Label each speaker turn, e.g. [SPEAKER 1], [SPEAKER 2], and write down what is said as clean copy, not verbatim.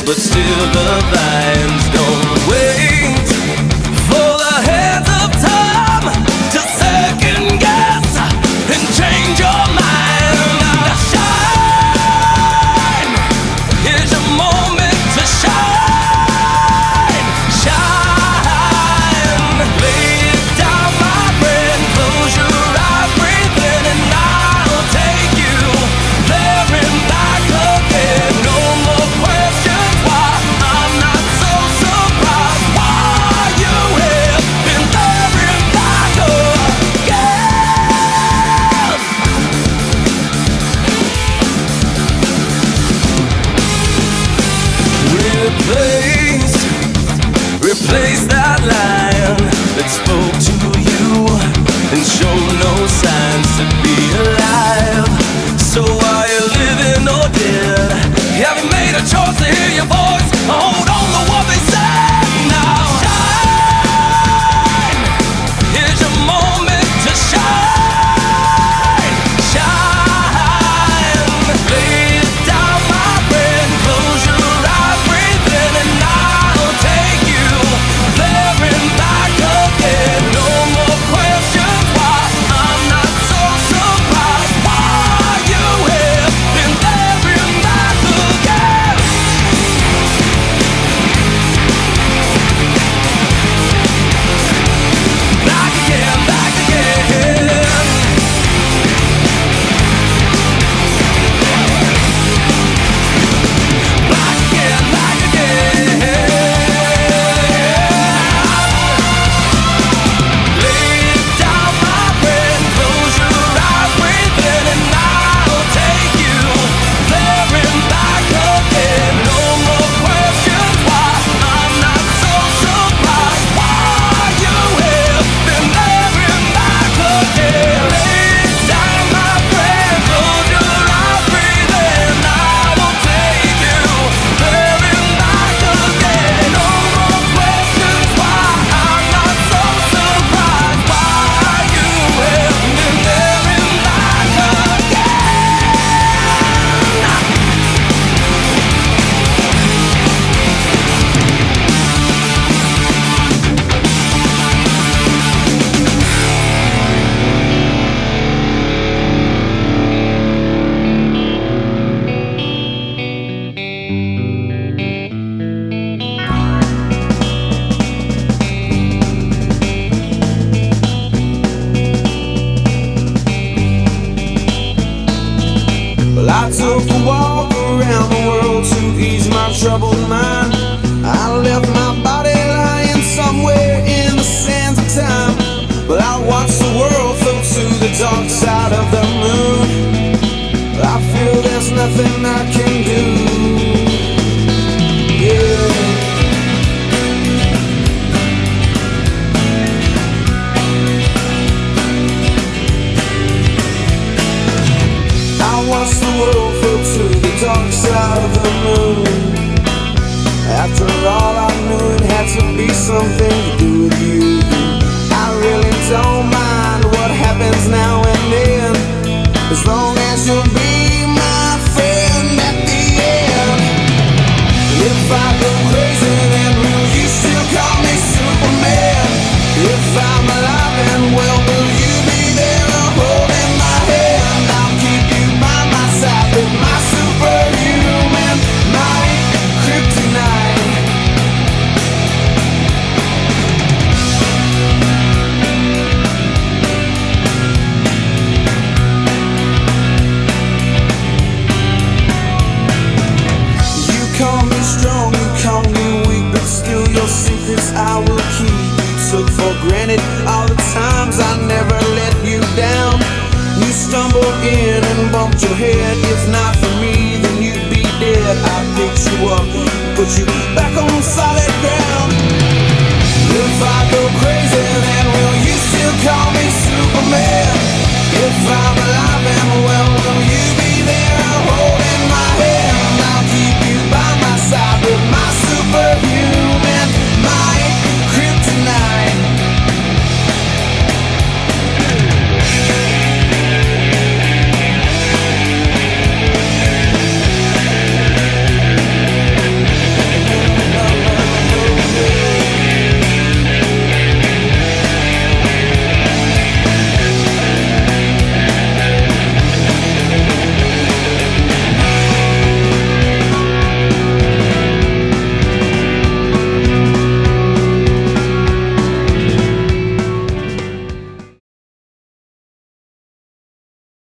[SPEAKER 1] but still the vines don't wait for the hands of time to second guess and change your mind. Now shine, here's your moment to shine. Shine, lay it down, my friend, close your eyes, breathe in, and I'll take you there and back again. No more questions why, I'm not so surprised why you have been there and back again. Replace that line that spoke to you and showed no signs to be alive. So are you living or dead? Have you made a choice to hear your voice? Hold on to what they said. Now shine, here's your moment to shine. Shine, lay it down, my friend, close your eyes, breathe in, and I'll take you there and back again. No more questions why, I'm not so surprised why you have been there and back again. Back again, back again. Back again, back again. Lay it down, my friend, close your eyes, breathe in, and I'll take you there and back again. No more questions why, I'm not so surprised why you have been there and back again. Lay it down, my friend, close your eyes, breathe in, I will take you there and back again. No more questions why, I'm not so surprised why you have been there and back again.
[SPEAKER 2] Well, I took a walk around the world to ease my troubled mind. I left my body lying somewhere in the sands of time. But I watched the world float to the dark side of the moon. I feel there's nothing I can do. Yeah. I watched the world float to the dark side of the moon. After all, I knew it had to be something to do with you. I really don't mind what happens now and then, as long as you'll be my friend at the end. If I go crazy, then will you still call me Superman? If I'm alive and well, will you be there holding my hand? I'll keep you by my side with my superhuman might, kryptonite. You call me strong, you call me weak, but still your secrets I will keep. You took for granted all the times I never let you down. You stumbled in and bumped your head. If not for me, then you'd be dead. I picked you up, put you back on solid ground.